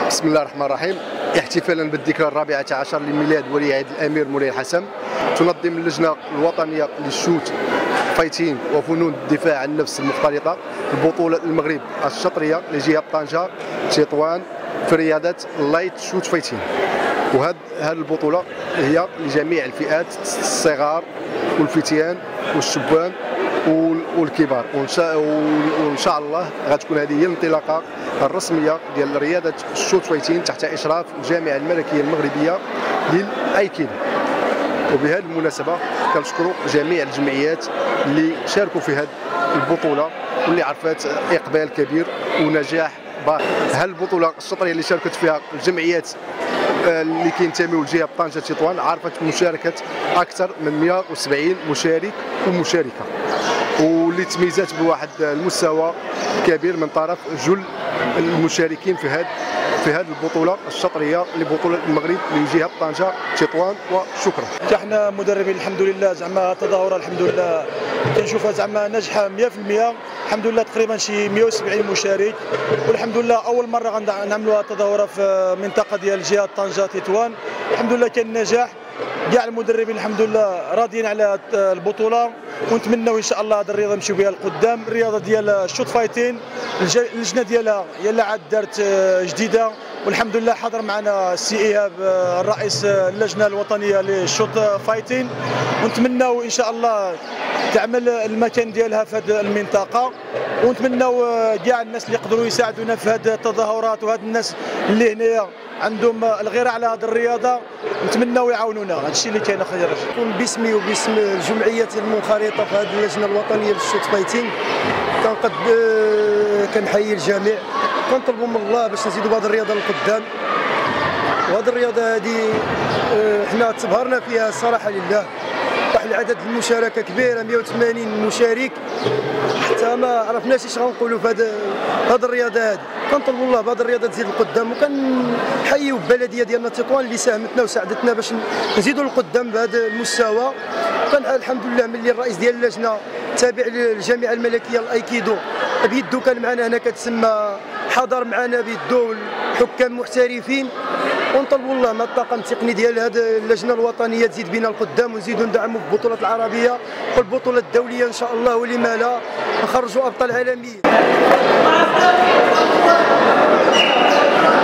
بسم الله الرحمن الرحيم. احتفالا بالذكرى الرابعة عشر لميلاد ولي عهد الأمير مولاي الحسن، تنظم اللجنة الوطنية للشوت فايتين وفنون الدفاع عن النفس المختلطة البطولة المغرب الشطرية لجهة طنجة تطوان في رياضة اللايت شوت فايتين. وهذه البطولة هي لجميع الفئات، الصغار والفتيان والشبان والكبار، وان شاء الله غتكون هذه هي الانطلاقه الرسميه ديال رياضه الشوت فايتين تحت اشراف الجامعه الملكيه المغربيه للايكيدو. وبهذه المناسبه كنشكروا جميع الجمعيات اللي شاركوا في هذه البطوله واللي عرفت اقبال كبير ونجاح باهر. هذه البطوله الشطريه اللي شاركت فيها الجمعيات اللي كينتميو لجهه طنجه تطوان عرفت مشاركه اكثر من 170 مشارك ومشاركه، واللي تميزات بواحد المستوى كبير من طرف جل المشاركين في هذه البطوله الشطريه لبطوله المغرب لجهه طنجه تطوان. وشكرا. حنا مدربين الحمد لله زعما التظاهره الحمد لله كنشوفها زعما ناجحه 100%. الحمد لله تقريبا شي 170 مشارك، والحمد لله اول مره غنعملوها تظاهره في منطقه ديال جهه طنجه تطوان. الحمد لله كان نجاح، كاع المدربين الحمد لله راضيين على البطوله، ونتمنوا ان شاء الله هذه الرياضه نمشيو بها لقدام. الرياضه ديال الشوت فايتين اللجنه ديالها هي اللي عاد دارت جديده، والحمد لله حضر معنا السي ايهاب الرئيس اللجنه الوطنيه للشوت فايتين، ونتمنوا ان شاء الله تعمل المكان ديالها في هذه المنطقه، ونتمنوا كاع الناس اللي يقدروا يساعدونا في هذه التظاهرات وهاد الناس اللي هنايا عندهم الغيره على هذه الرياضه نتمنوا يعاونونا. هذا الشيء اللي كاين اخويا رشيد. نكون باسمي وباسم الجمعيات المنخرطه في هذه اللجنه الوطنيه للشوت فايتين كنحيي الجميع، كنطلبوا من الله باش نزيدوا بهذه الرياضه للقدام. وهذه الرياضه هذه حنا تبهرنا فيها الصراحه لله، واحد العدد المشاركه كبيره 180 مشارك، حتى ما عرفناش اش غنقولوا في هذه الرياضه هذه. كنطلبوا الله بهذه الرياضه تزيد للقدام، وكنحييو البلديه ديالنا تطوان اللي ساهمتنا وساعدتنا باش نزيدوا للقدام بهذا المستوى. الحمد لله ملي الرئيس ديال اللجنه تابع للجامعه الملكيه الايكيدو بيدو كان معنا هنا كتسمى، حضر معنا بيدو حكام محترفين، ونطلبوا الله من الطاقم التقني ديال هذه اللجنه الوطنيه تزيد بنا القدام، ونزيدوا ندعموا في البطولات العربيه والبطولات الدوليه ان شاء الله، ولما لا نخرجوا ابطال عالميين.